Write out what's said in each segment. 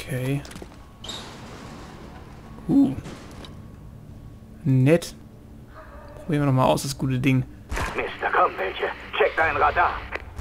Okay. Nett. Probieren wir nochmal aus, das gute Ding. Mister, komm, welche. Check dein Radar.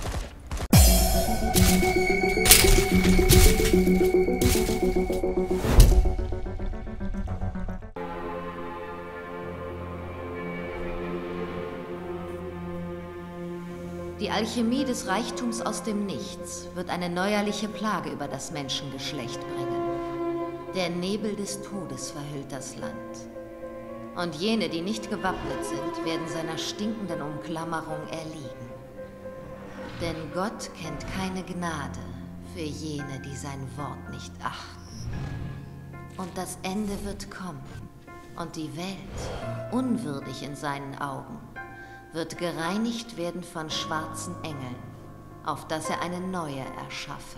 Die Alchemie des Reichtums aus dem Nichts wird eine neuerliche Plage über das Menschengeschlecht bringen. Der Nebel des Todes verhüllt das Land. Und jene, die nicht gewappnet sind, werden seiner stinkenden Umklammerung erliegen. Denn Gott kennt keine Gnade für jene, die sein Wort nicht achten. Und das Ende wird kommen. Und die Welt, unwürdig in seinen Augen, wird gereinigt werden von schwarzen Engeln, auf dass er eine neue erschaffe.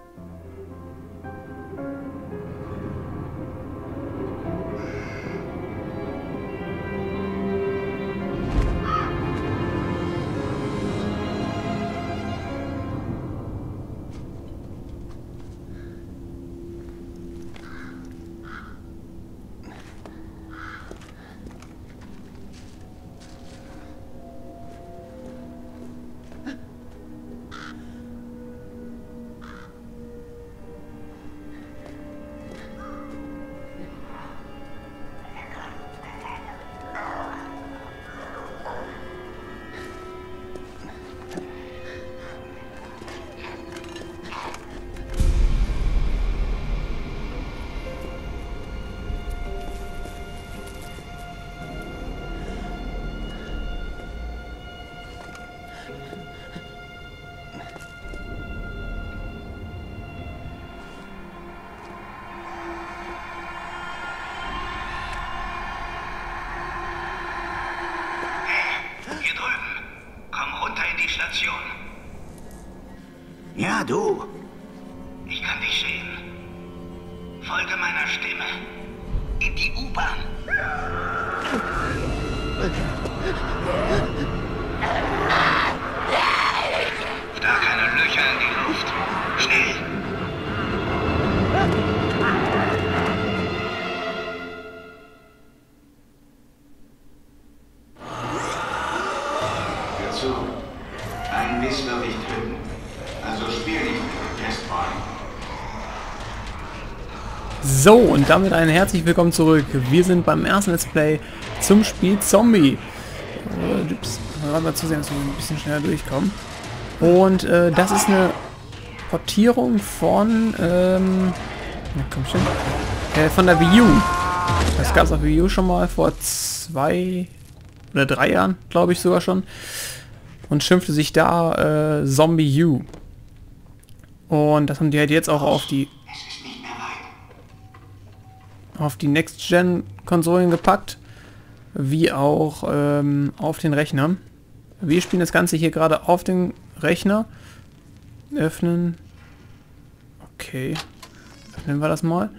Ja, du. Ich kann dich sehen. Folge meiner Stimme. In die U-Bahn. Da keine Löcher in die Luft. Schnell. Hör zu. Ein Biss wird dich töten. Also spiel nicht mit Testball. So, und damit ein herzlich willkommen zurück. Wir sind beim ersten Let's Play zum Spiel Zombie. Mal zusehen, dass wir ein bisschen schneller durchkommen. Und das ist eine Portierung von von der Wii U. Das gab es auf Wii U schon mal vor 2 oder 3 Jahren, glaube ich sogar schon. Und schimpfte sich da Zombie U. Und das haben die halt jetzt auch auf die Next-Gen-Konsolen gepackt, wie auch auf den Rechner. Wir spielen das Ganze hier gerade auf dem Rechner. Öffnen. Okay. Öffnen wir das mal.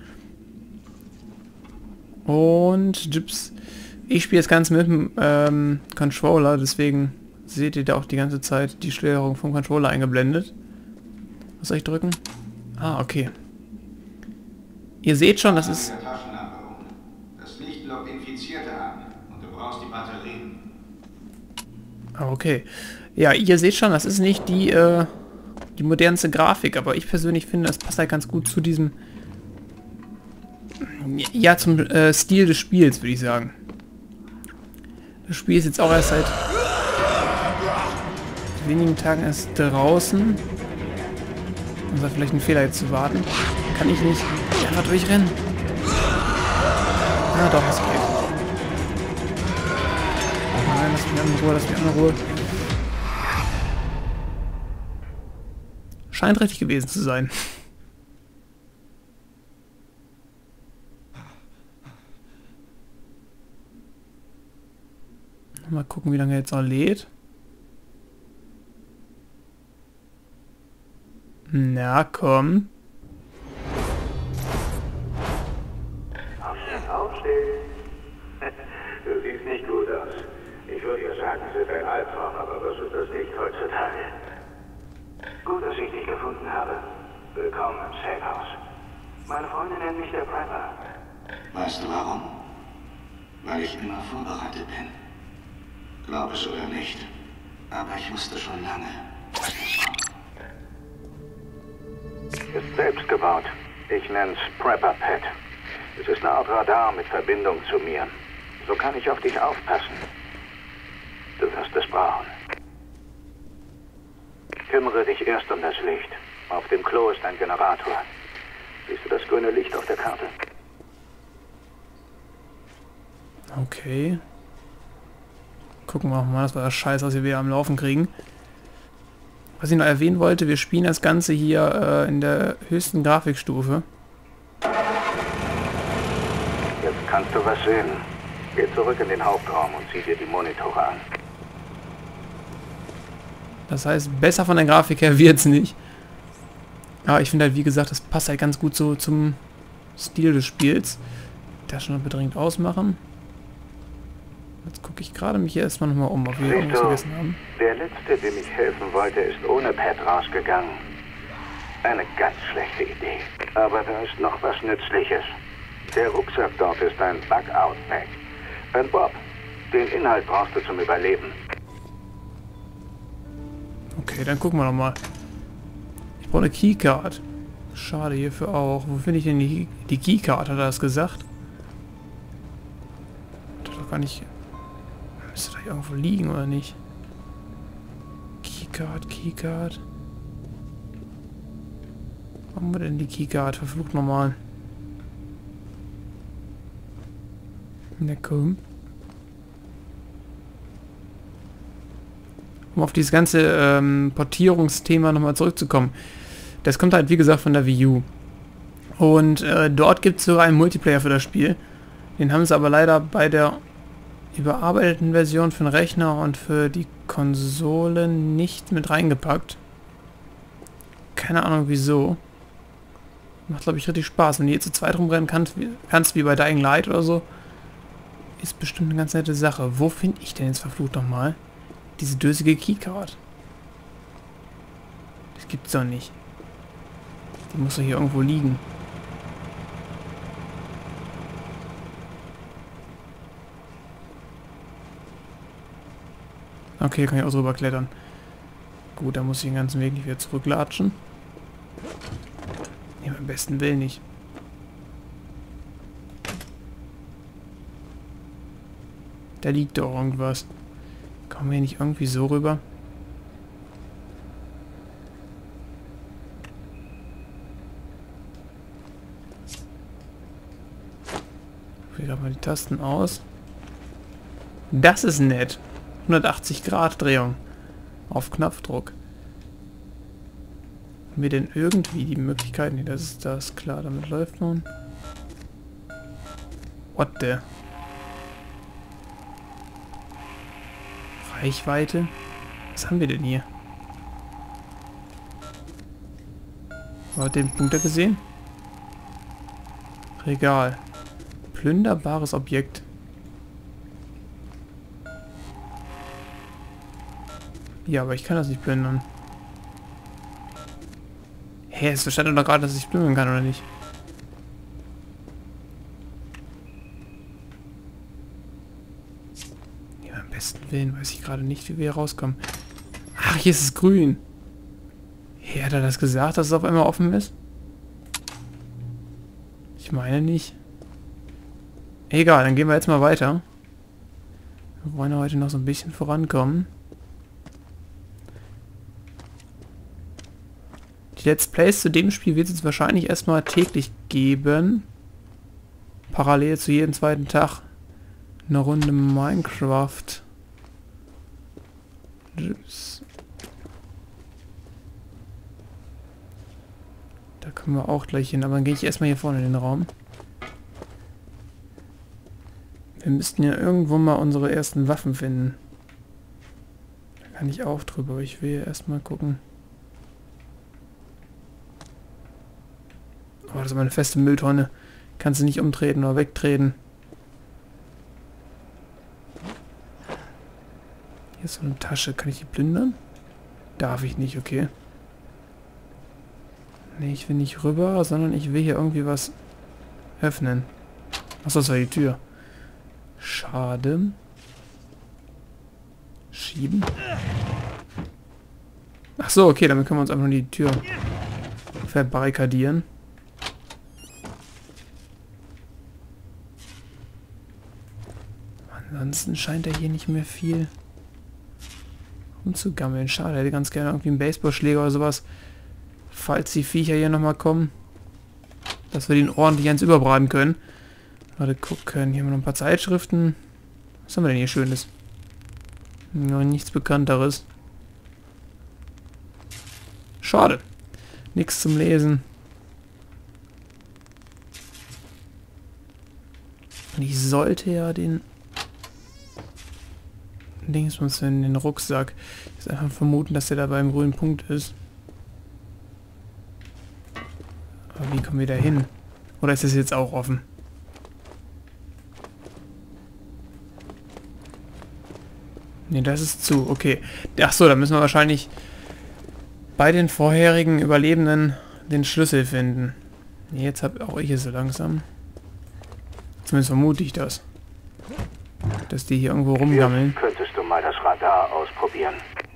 Und ich spiele das Ganze mit dem Controller, deswegen seht ihr da auch die ganze Zeit die Steuerung vom Controller eingeblendet. Was soll ich drücken? Ah, okay. Ihr seht schon, das ist... Das Licht lockt Infizierte an und du brauchst die Batterien. Okay. Ja, ihr seht schon, das ist nicht die modernste Grafik, aber ich persönlich finde, das passt halt ganz gut zu diesem... Ja, zum Stil des Spiels, würde ich sagen. Das Spiel ist jetzt auch erst seit wenigen Tagen erst draußen. Das war vielleicht ein Fehler, jetzt zu warten. Kann ich nicht einfach durchrennen. Ah, doch, es geht. Nein, lass mich in Ruhe, lass mich in Ruhe. Scheint richtig gewesen zu sein. Mal gucken, wie lange er jetzt noch lädt. Na komm. Aufstehen. Du siehst nicht gut aus. Ich würde ja sagen, es ist ein Albtraum, aber was ist das nicht heutzutage? Gut, dass ich dich gefunden habe. Willkommen im Safe House. Meine Freunde nennen mich der Prepper. Weißt du warum? Weil ich immer vorbereitet bin. Glaub es oder nicht. Aber ich wusste schon lange, was es kommt. Ist selbst gebaut. Ich nenn's Prepper Pet. Es ist eine Art Radar mit Verbindung zu mir. So kann ich auf dich aufpassen. Du wirst es brauchen. Kümmere dich erst um das Licht. Auf dem Klo ist ein Generator. Siehst du das grüne Licht auf der Karte? Okay. Gucken wir mal, dass wir das Scheiß aus hier wieder am Laufen kriegen. Was ich noch erwähnen wollte, wir spielen das Ganze hier in der höchsten Grafikstufe. Jetzt kannst du was sehen. Geh zurück in den Hauptraum und sieh dir die Monitore an. Das heißt, besser von der Grafik her wird's nicht. Aber ich finde halt, wie gesagt, das passt halt ganz gut so zum Stil des Spiels. Das schon noch dringend ausmachen. Jetzt gucke ich gerade mich hier erstmal nochmal um, ob wir irgendwas vergessen haben. Der Letzte, dem ich helfen wollte, ist ohne Pet rausgegangen. Eine ganz schlechte Idee. Aber da ist noch was Nützliches. Der Rucksack dort ist ein Bug-Out-Pack. Ein Bob. Den Inhalt brauchst du zum Überleben. Okay, dann gucken wir noch mal. Ich brauche eine Keycard. Schade hierfür auch. Wo finde ich denn die Keycard? Hat er das gesagt? Hat er doch gar nicht... Müsste da irgendwo liegen, oder nicht? Keycard. Wo haben wir denn die Keycard? Verflucht nochmal. Na komm. Um auf dieses ganze Portierungsthema nochmal zurückzukommen. Das kommt halt wie gesagt von der Wii U. Und dort gibt es sogar einen Multiplayer für das Spiel. Den haben sie aber leider bei der überarbeiteten Version für den Rechner und für die Konsolen nicht mit reingepackt. Keine Ahnung wieso. Macht glaube ich richtig Spaß. Wenn du hier zu zweit rumrennen kannst wie bei Dying Light oder so, ist bestimmt eine ganz nette Sache. Wo finde ich denn jetzt verflucht nochmal diese dösige Keycard? Das gibt's doch nicht. Die muss doch hier irgendwo liegen. Okay, kann ich auch drüber klettern. Gut, dann muss ich den ganzen Weg nicht wieder zurücklatschen. Nee, beim besten Willen nicht. Da liegt doch irgendwas. Kommen wir nicht irgendwie so rüber? Ich wähle mal die Tasten aus. Das ist nett. 180 Grad Drehung. Auf Knopfdruck. Haben wir denn irgendwie die Möglichkeit? Ne, das ist das. Klar, damit läuft man. What the? Reichweite? Was haben wir denn hier? Habt ihr den Punkt da gesehen? Regal. Plünderbares Objekt. Ja, aber ich kann das nicht plündern. Hä, es verstand doch gerade, dass ich plündern kann, oder nicht? Ja, am besten Willen weiß ich gerade nicht, wie wir hier rauskommen. Ach, hier ist es grün. Hä, hat er das gesagt, dass es auf einmal offen ist? Ich meine nicht. Egal, dann gehen wir jetzt mal weiter. Wir wollen ja heute noch so ein bisschen vorankommen. Die Let's Plays zu dem Spiel wird es jetzt wahrscheinlich erstmal täglich geben. Parallel zu jedem zweiten Tag eine Runde Minecraft. Da können wir auch gleich hin, aber dann gehe ich erstmal hier vorne in den Raum. Wir müssten ja irgendwo mal unsere ersten Waffen finden. Da kann ich auch drüber, aber ich will erstmal gucken. Oh, das ist aber eine feste Mülltonne. Kannst du nicht umtreten oder wegtreten. Hier ist so eine Tasche. Kann ich die plündern? Darf ich nicht, okay. Nee, ich will nicht rüber, sondern ich will hier irgendwie was öffnen. Achso, das war die Tür. Schade. Schieben. Ach so, okay, damit können wir uns einfach nur die Tür verbarrikadieren. Ansonsten scheint er hier nicht mehr viel rumzugammeln. Schade, er hätte ganz gerne irgendwie einen Baseballschläger oder sowas. Falls die Viecher hier nochmal kommen. Dass wir den ordentlich eins überbraten können. Warte, gucken. Hier haben wir noch ein paar Zeitschriften. Was haben wir denn hier Schönes? Noch nichts Bekannteres. Schade. Nichts zum Lesen. Und ich sollte ja den Dingsbums in den Rucksack. Jetzt einfach vermuten, dass der da beim grünen Punkt ist. Aber wie kommen wir da hin? Oder ist das jetzt auch offen? Ne, das ist zu. Okay. Ach so, da müssen wir wahrscheinlich bei den vorherigen Überlebenden den Schlüssel finden. Jetzt habe auch ich es so langsam. Zumindest vermute ich das. Dass die hier irgendwo rumgammeln. Jetzt könntest du mal das Radar ausprobieren.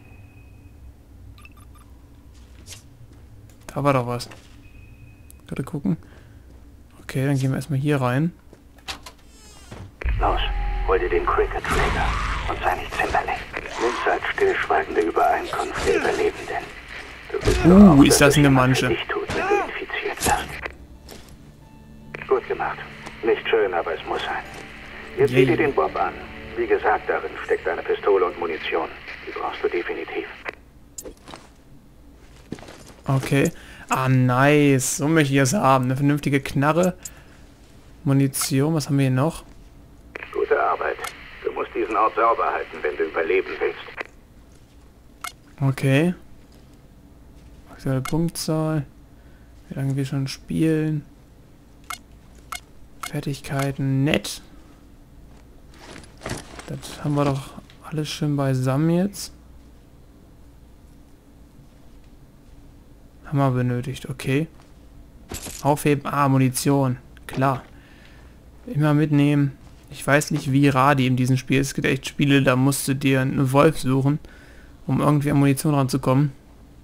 Da war doch was. Gerade gucken. Okay, dann gehen wir erstmal hier rein. Los, hol dir den Cricket-Träger und sei nicht zimperlich. Nimm's als stillschweigende Übereinkunft der Überlebenden. Du willst doch auch, ist das eine Mansche. Dich tut, wenn du infiziert wirst. Gut gemacht. Nicht schön, aber es muss sein. Jetzt sieh dir den Bob an. Wie gesagt, darin steckt eine Pistole und Munition. Die brauchst du definitiv. Okay. Ah, nice. So möchte ich es haben. Eine vernünftige Knarre. Munition. Was haben wir hier noch? Gute Arbeit. Du musst diesen Ort sauber halten, wenn du überleben willst. Okay. Aktuelle Punktzahl. Wie lange wir schon spielen. Fertigkeiten. Nett. Das haben wir doch alles schön beisammen jetzt. Hammer benötigt, okay. Aufheben, Munition. Klar. Immer mitnehmen. Ich weiß nicht, wie rar die in diesem Spiel ist. Es gibt echt Spiele, da musst du dir einen Wolf suchen, um irgendwie an Munition ranzukommen.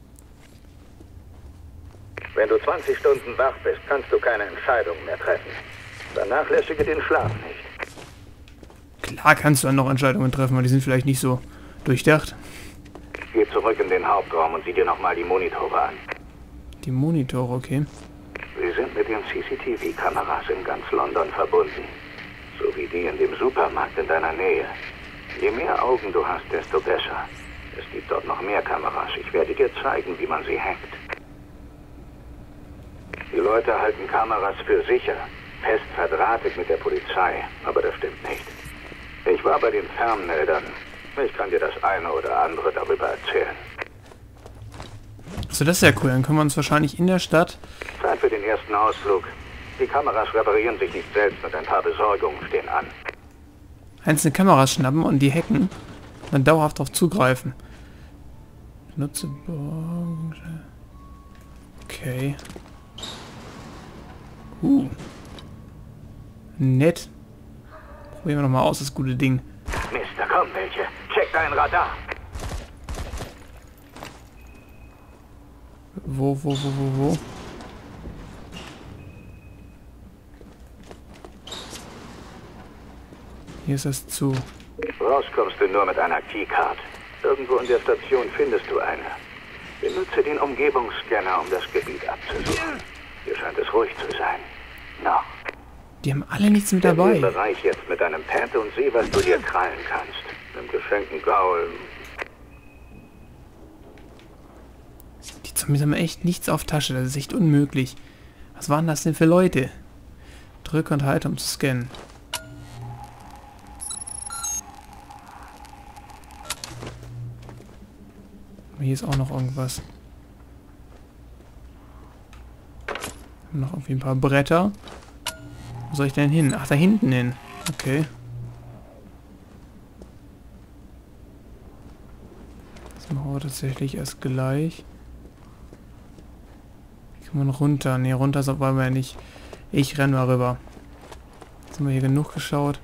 Wenn du 20 Stunden wach bist, kannst du keine Entscheidungen mehr treffen. Vernachlässige den Schlaf nicht. Klar kannst du dann noch Entscheidungen treffen, aber die sind vielleicht nicht so durchdacht. Geh zurück in den Hauptraum und sieh dir nochmal die Monitore an. Die Monitore, okay. Sie sind mit den CCTV-Kameras in ganz London verbunden. So wie die in dem Supermarkt in deiner Nähe. Je mehr Augen du hast, desto besser. Es gibt dort noch mehr Kameras. Ich werde dir zeigen, wie man sie hackt. Die Leute halten Kameras für sicher. Fest verdrahtet mit der Polizei. Aber das stimmt nicht. Ich war bei den Fernmeldern. Ich kann dir das eine oder andere darüber erzählen. So, das ist ja cool. Dann können wir uns wahrscheinlich in der Stadt... Zeit für den ersten Ausflug. Die Kameras reparieren sich nicht selbst und ein paar Besorgungen stehen an. einzelne Kameras schnappen und die hacken. Und dann dauerhaft darauf zugreifen. Nutze... Okay. Nett. Probieren wir nochmal aus, das gute Ding. Mist, da kommen welche. Check dein Radar. Wo? Hier ist es zu. Raus kommst du nur mit einer Keycard. Irgendwo in der Station findest du eine. Benutze den Umgebungsscanner, um das Gebiet abzusuchen. Hier scheint es ruhig zu sein. Noch. Die haben alle nichts mit Nimm dabei. den Bereich jetzt mit deinem Pad und sieh, was du dir krallen kannst. Einem geschenkten Gaul. Die Zombies haben echt nichts auf Tasche. Das ist echt unmöglich. Was waren das denn für Leute? Drücke und halte, um zu scannen. Hier ist auch noch irgendwas. Noch irgendwie ein paar Bretter. Wo soll ich denn hin? Ach, da hinten hin. Okay. Das machen wir tatsächlich erst gleich. Kann man runter? Ne, runter wollen wir ja nicht. Ich renne mal rüber. Jetzt haben wir hier genug geschaut.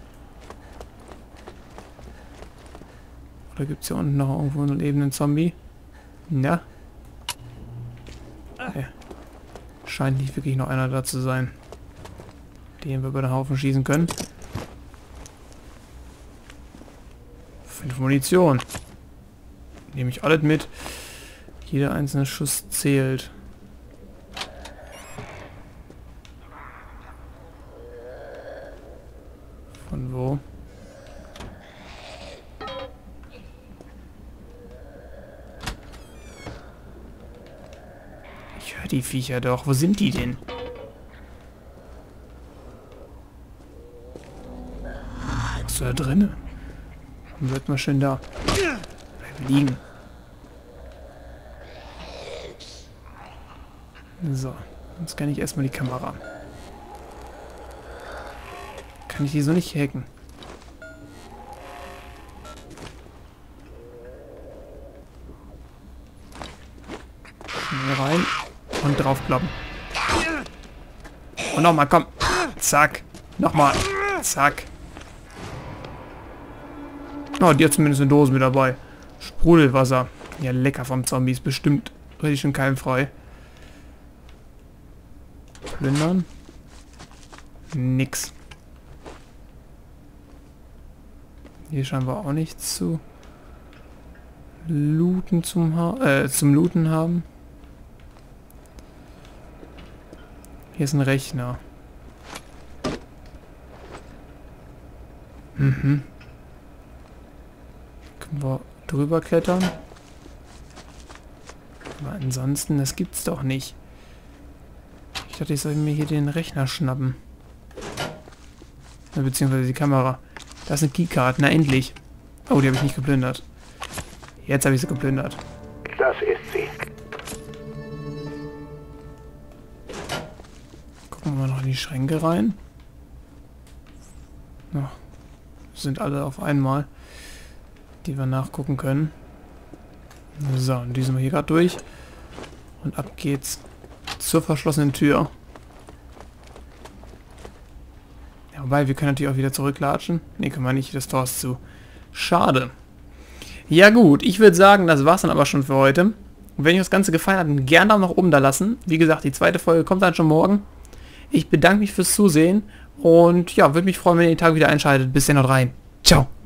Oder gibt es hier unten noch irgendwo einen lebenden Zombie? Ja. Okay. Scheint nicht wirklich noch einer da zu sein, den wir über den Haufen schießen können. 5 Munition. Nehme ich alles mit. Jeder einzelne Schuss zählt. Von wo? Ich höre die Viecher doch. Wo sind die denn? Was da drinne? Dann bleibt mal schön da. Bleiben liegen. So, jetzt kann ich erstmal die Kamera. Kann ich die so nicht hacken? Schnell rein und draufklappen. Und nochmal, komm. Zack. Nochmal. Zack. Oh, die hat zumindest eine Dose mit dabei. Sprudelwasser. Ja, lecker vom Zombies. Bestimmt richtig schön keimfrei. Plündern. Nix. Hier scheinen wir auch nichts zu looten zum Looten haben. Hier ist ein Rechner. Mhm. Können wir drüber klettern? Aber ansonsten, das gibt's doch nicht. Ich dachte, ich soll mir hier den Rechner schnappen. Beziehungsweise die Kamera. Da ist eine Keycard, na endlich. Oh, die habe ich nicht geplündert. Jetzt habe ich sie geplündert. Das ist sie. Gucken wir mal noch in die Schränke rein. Ja, sind alle auf einmal, die wir nachgucken können. So, und die sind wir hier gerade durch. Und ab geht's zur verschlossenen Tür. Ja, wobei, wir können natürlich auch wieder zurücklatschen. Ne, können wir nicht, das Tor ist zu. Schade. Ja gut, ich würde sagen, das war's dann aber schon für heute. Und wenn euch das Ganze gefallen hat, gerne einen Daumen nach oben da lassen. Wie gesagt, die zweite Folge kommt dann schon morgen. Ich bedanke mich fürs Zusehen und ja, würde mich freuen, wenn ihr den Tag wieder einschaltet. Bis dann, haut rein. Ciao.